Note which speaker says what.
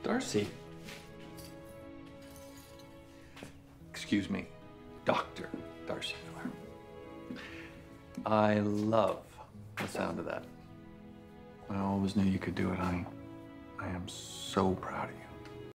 Speaker 1: Darcy. Excuse me, Dr. Darcy Miller. I love the sound of that. I always knew you could do it, honey. I am so proud of you.